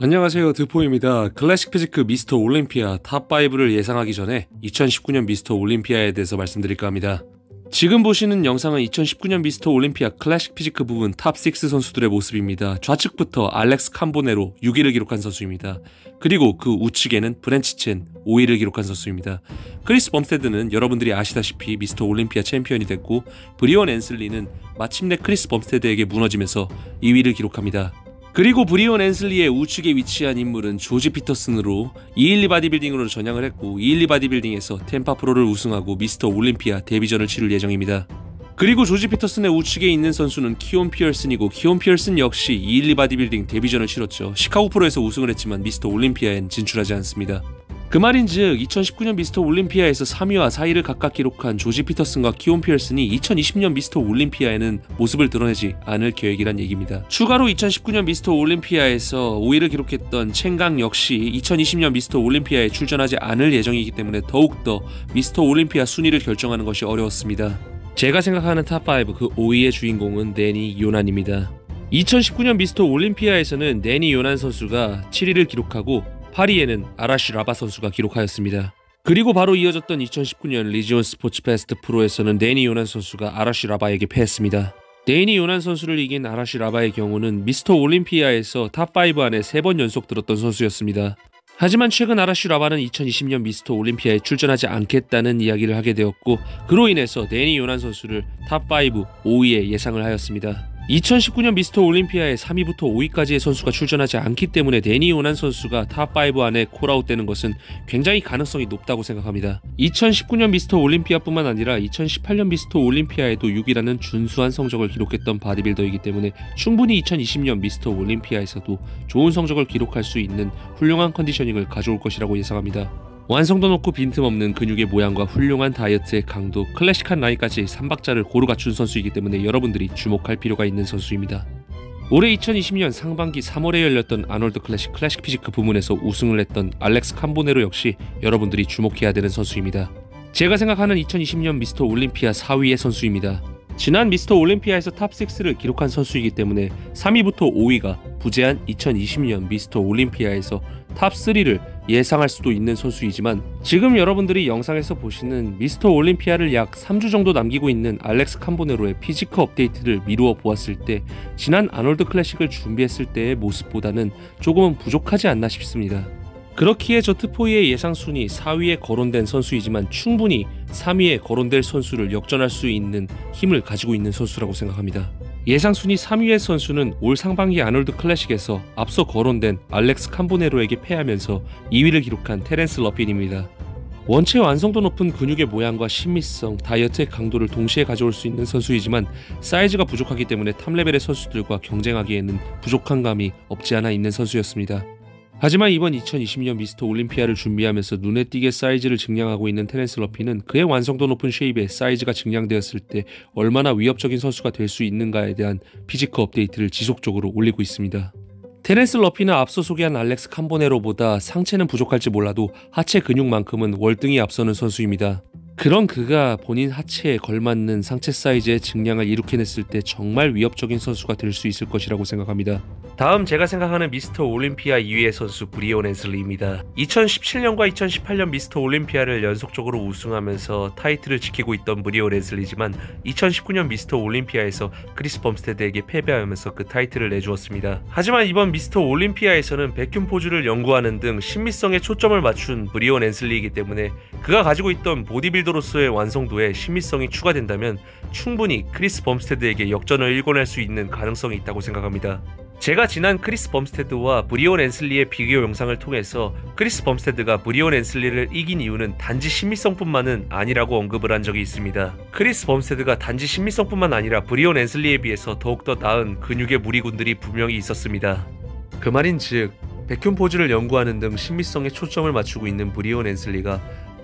안녕하세요, 드포입니다. 클래식 피지크 미스터 올림피아 탑5를 예상하기 전에 2019년 미스터 올림피아에 대해서 말씀드릴까 합니다. 지금 보시는 영상은 2019년 미스터 올림피아 클래식 피지크 부분 탑6 선수들의 모습입니다. 좌측부터 알렉스 캄보네로 6위를 기록한 선수입니다. 그리고 그 우측에는 브랜치 첸 5위를 기록한 선수입니다. 크리스 범스테드는 여러분들이 아시다시피 미스터 올림피아 챔피언이 됐고, 브리온 앤슬리는 마침내 크리스 범스테드에게 무너지면서 2위를 기록합니다. 그리고 브리온 앤슬리의 우측에 위치한 인물은 조지 피터슨으로 212 바디빌딩으로 전향을 했고, 212 바디빌딩에서 템파 프로를 우승하고 미스터 올림피아 데뷔전을 치를 예정입니다. 그리고 조지 피터슨의 우측에 있는 선수는 키온 피어슨이고, 키온 피어슨 역시 212 바디빌딩 데뷔전을 치렀죠. 시카고 프로에서 우승을 했지만 미스터 올림피아엔 진출하지 않습니다. 그 말인즉 2019년 미스터 올림피아에서 3위와 4위를 각각 기록한 조지 피터슨과 키온 피어슨이 2020년 미스터 올림피아에는 모습을 드러내지 않을 계획이란 얘기입니다. 추가로 2019년 미스터 올림피아에서 5위를 기록했던 첸강 역시 2020년 미스터 올림피아에 출전하지 않을 예정이기 때문에 더욱더 미스터 올림피아 순위를 결정하는 것이 어려웠습니다. 제가 생각하는 탑5 그 5위의 주인공은 데니 요난입니다. 2019년 미스터 올림피아에서는 데니 요난 선수가 7위를 기록하고 8위에는 아라시 라바 선수가 기록하였습니다. 그리고 바로 이어졌던 2019년 리지온 스포츠 베스트 프로에서는 데니 요난 선수가 아라시 라바에게 패했습니다. 데니 요난 선수를 이긴 아라시 라바의 경우는 미스터 올림피아에서 탑5 안에 3번 연속 들었던 선수였습니다. 하지만 최근 아라시 라바는 2020년 미스터 올림피아에 출전하지 않겠다는 이야기를 하게 되었고, 그로 인해서 데니 요난 선수를 탑5 5위에 예상을 하였습니다. 2019년 미스터 올림피아에 3위부터 5위까지의 선수가 출전하지 않기 때문에 데니 요난 선수가 탑5 안에 콜아웃되는 것은 굉장히 가능성이 높다고 생각합니다. 2019년 미스터 올림피아뿐만 아니라 2018년 미스터 올림피아에도 6위라는 준수한 성적을 기록했던 바디빌더이기 때문에 충분히 2020년 미스터 올림피아에서도 좋은 성적을 기록할 수 있는 훌륭한 컨디셔닝을 가져올 것이라고 예상합니다. 완성도 높고 빈틈없는 근육의 모양과 훌륭한 다이어트의 강도, 클래식한 라인까지 3박자를 고루 갖춘 선수이기 때문에 여러분들이 주목할 필요가 있는 선수입니다. 올해 2020년 상반기 3월에 열렸던 아놀드 클래식 피지크 부문에서 우승을 했던 알렉스 캄보네로 역시 여러분들이 주목해야 되는 선수입니다. 제가 생각하는 2020년 미스터 올림피아 4위의 선수입니다. 지난 미스터 올림피아에서 탑6를 기록한 선수이기 때문에 3위부터 5위가 부재한 2020년 미스터 올림피아에서 탑3를 예상할 수도 있는 선수이지만, 지금 여러분들이 영상에서 보시는 미스터 올림피아를 약 3주 정도 남기고 있는 알렉스 캄보네로의 피지크 업데이트를 미루어 보았을 때 지난 아놀드 클래식을 준비했을 때의 모습보다는 조금은 부족하지 않나 싶습니다. 그렇기에 저 트포이의 예상 순위 4위에 거론된 선수이지만 충분히 3위에 거론될 선수를 역전할 수 있는 힘을 가지고 있는 선수라고 생각합니다. 예상 순위 3위의 선수는 올 상반기 아놀드 클래식에서 앞서 거론된 알렉스 캄보네로에게 패하면서 2위를 기록한 테렌스 러핀입니다. 원체 완성도 높은 근육의 모양과 신미성, 다이어트의 강도를 동시에 가져올 수 있는 선수이지만 사이즈가 부족하기 때문에 탑레벨의 선수들과 경쟁하기에는 부족한 감이 없지 않아 있는 선수였습니다. 하지만 이번 2020년 미스터 올림피아를 준비하면서 눈에 띄게 사이즈를 증량하고 있는 테렌스 러핀은 그의 완성도 높은 쉐입에 사이즈가 증량되었을 때 얼마나 위협적인 선수가 될 수 있는가에 대한 피지크 업데이트를 지속적으로 올리고 있습니다. 테렌스 러핀은 앞서 소개한 알렉스 캄보네로보다 상체는 부족할지 몰라도 하체 근육만큼은 월등히 앞서는 선수입니다. 그런 그가 본인 하체에 걸맞는 상체 사이즈의 증량을 이룩해냈을 때 정말 위협적인 선수가 될 수 있을 것이라고 생각합니다. 다음 제가 생각하는 미스터 올림피아 2위의 선수 브리온 앤슬리입니다. 2017년과 2018년 미스터 올림피아를 연속적으로 우승하면서 타이틀을 지키고 있던 브리온 앤슬리지만 2019년 미스터 올림피아에서 크리스 범스테드에게 패배하면서 그 타이틀을 내주었습니다. 하지만 이번 미스터 올림피아에서는 백큐 포즈를 연구하는 등 신미성에 초점을 맞춘 브리온 앤슬리이기 때문에 그가 가지고 있던 보디빌더로서의 완성도에 신미성이 추가된다면 충분히 크리스 범스테드에게 역전을 일궈낼 수 있는 가능성이 있다고 생각합니다. 제가 지난 크리스 범스테드와 브리온 앤슬리의 비교 영상을 통해서 크리스 범스테드가 브리온 앤슬리를 이긴 이유는 단지 신미성뿐만은 아니라고 언급을 한 적이 있습니다. 크리스 범스테드가 단지 신미성뿐만 아니라 브리온 앤슬리에 비해서 더욱더 나은 근육의 무리군들이 분명히 있었습니다. 그 말인즉 백큐 포즈를 연구하는 등 신미성에 초점을 맞추고 있는 브리온 앤슬리가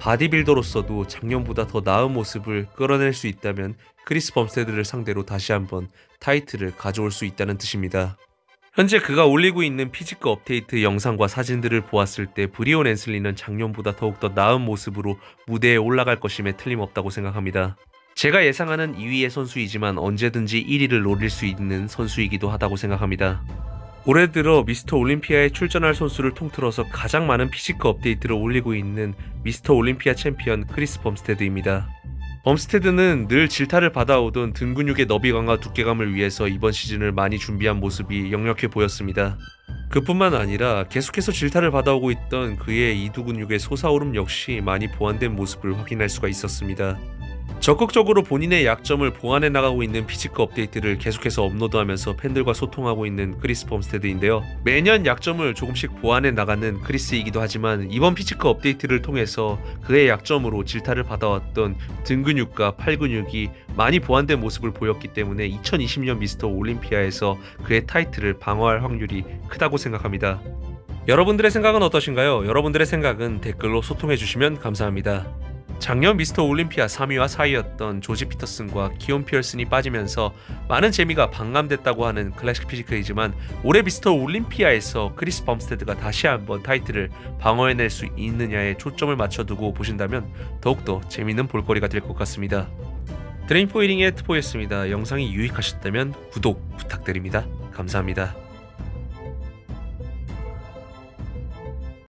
바디빌더로서도 작년보다 더 나은 모습을 끌어낼 수 있다면 크리스 범스테드를 상대로 다시 한번 타이틀을 가져올 수 있다는 뜻입니다. 현재 그가 올리고 있는 피지크 업데이트 영상과 사진들을 보았을 때 브리온 앤슬리는 작년보다 더욱더 나은 모습으로 무대에 올라갈 것임에 틀림없다고 생각합니다. 제가 예상하는 2위의 선수이지만 언제든지 1위를 노릴 수 있는 선수이기도 하다고 생각합니다. 올해 들어 미스터 올림피아에 출전할 선수를 통틀어서 가장 많은 피지크 업데이트를 올리고 있는 미스터 올림피아 챔피언 크리스 범스테드입니다. 범스테드는 늘 질타를 받아오던 등 근육의 너비 강화 두께감을 위해서 이번 시즌을 많이 준비한 모습이 역력해 보였습니다. 그뿐만 아니라 계속해서 질타를 받아오고 있던 그의 이두 근육의 솟아오름 역시 많이 보완된 모습을 확인할 수가 있었습니다. 적극적으로 본인의 약점을 보완해 나가고 있는 피지크 업데이트를 계속해서 업로드하면서 팬들과 소통하고 있는 크리스 범스테드인데요. 매년 약점을 조금씩 보완해 나가는 크리스이기도 하지만 이번 피지크 업데이트를 통해서 그의 약점으로 질타를 받아왔던 등 근육과 팔 근육이 많이 보완된 모습을 보였기 때문에 2020년 미스터 올림피아에서 그의 타이틀을 방어할 확률이 크다고 생각합니다. 여러분들의 생각은 어떠신가요? 여러분들의 생각은 댓글로 소통해 주시면 감사합니다. 작년 미스터 올림피아 3위와 4위였던 조지 피터슨과 키온 피어슨이 빠지면서 많은 재미가 반감됐다고 하는 클래식 피지크이지만 올해 미스터 올림피아에서 크리스 범스테드가 다시 한번 타이틀을 방어해낼 수 있느냐에 초점을 맞춰두고 보신다면 더욱더 재미있는 볼거리가 될 것 같습니다. 드림포이링의 트포였습니다. 영상이 유익하셨다면 구독 부탁드립니다. 감사합니다.